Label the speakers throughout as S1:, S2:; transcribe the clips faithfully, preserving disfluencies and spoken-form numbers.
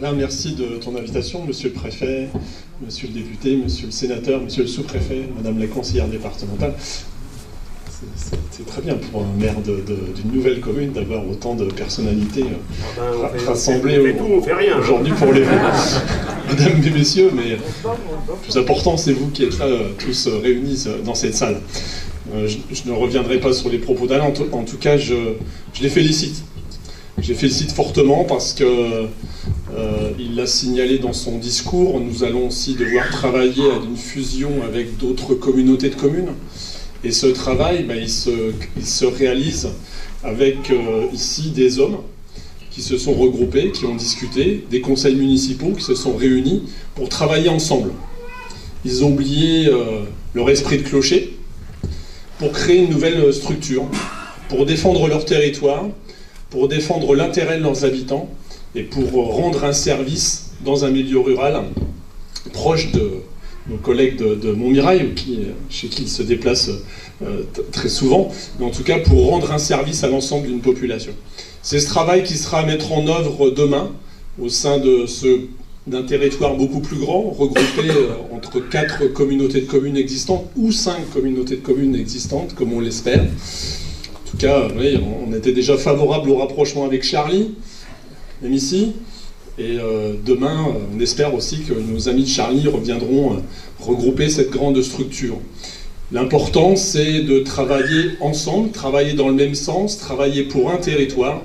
S1: Alain, merci de ton invitation, monsieur le préfet, monsieur le député, monsieur le sénateur, monsieur le sous-préfet, madame la conseillère départementale. C'est très bien pour un maire d'une nouvelle commune d'avoir autant de personnalités ah ben, fait, rassemblées aujourd'hui pour les mesdames et messieurs, mais le plus important, c'est vous qui êtes là tous réunis dans cette salle. Je, je ne reviendrai pas sur les propos d'Alain, en, en tout cas, je, je les félicite. Je les félicite fortement parce que euh, il l'a signalé dans son discours. Nous allons aussi devoir travailler à une fusion avec d'autres communautés de communes. Et ce travail, ben, il, se, il se réalise avec euh, ici des hommes qui se sont regroupés, qui ont discuté, des conseils municipaux qui se sont réunis pour travailler ensemble. Ils ont oublié euh, leur esprit de clocher pour créer une nouvelle structure, pour défendre leur territoire, pour défendre l'intérêt de leurs habitants et pour rendre un service dans un milieu rural proche de nos collègues de, de Montmirail, qui, chez qui ils se déplacent euh, très souvent, mais en tout cas pour rendre un service à l'ensemble d'une population. C'est ce travail qui sera à mettre en œuvre demain au sein de ce, d'un territoire beaucoup plus grand, regroupé euh, entre quatre communautés de communes existantes ou cinq communautés de communes existantes, comme on l'espère. En tout cas, oui, on était déjà favorable au rapprochement avec Charlie, même ici. Et euh, demain, on espère aussi que nos amis de Charlie reviendront euh, regrouper cette grande structure. L'important, c'est de travailler ensemble, travailler dans le même sens, travailler pour un territoire.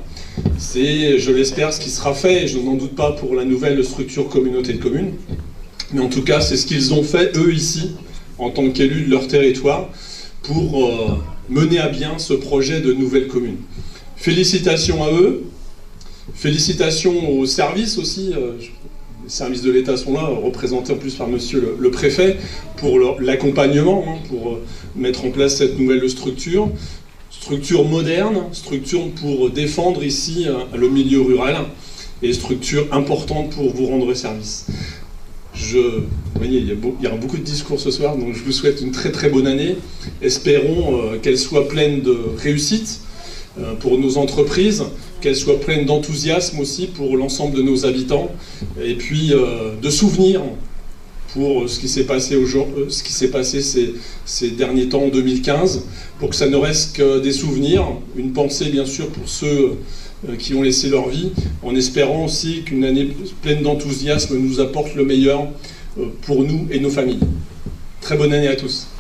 S1: C'est, je l'espère, ce qui sera fait, et je n'en doute pas pour la nouvelle structure communauté de communes. Mais en tout cas, c'est ce qu'ils ont fait, eux, ici, en tant qu'élus de leur territoire, pour euh, mener à bien ce projet de nouvelle commune. Félicitations à eux. Félicitations aux services aussi, euh, les services de l'État sont là, représentés en plus par monsieur le, le préfet, pour l'accompagnement, hein, pour euh, mettre en place cette nouvelle structure. Structure moderne, structure pour défendre ici euh, le milieu rural, et structure importante pour vous rendre service. Je, vous voyez, il y, a beau, il y aura beaucoup de discours ce soir, donc je vous souhaite une très très bonne année. Espérons euh, qu'elle soit pleine de réussite euh, pour nos entreprises, qu'elle soit pleine d'enthousiasme aussi pour l'ensemble de nos habitants, et puis euh, de souvenirs pour ce qui s'est passé, ce qui s'est passé ces, ces derniers temps en deux mille quinze, pour que ça ne reste que des souvenirs, une pensée bien sûr pour ceux euh, qui ont laissé leur vie, en espérant aussi qu'une année pleine d'enthousiasme nous apporte le meilleur euh, pour nous et nos familles. Très bonne année à tous.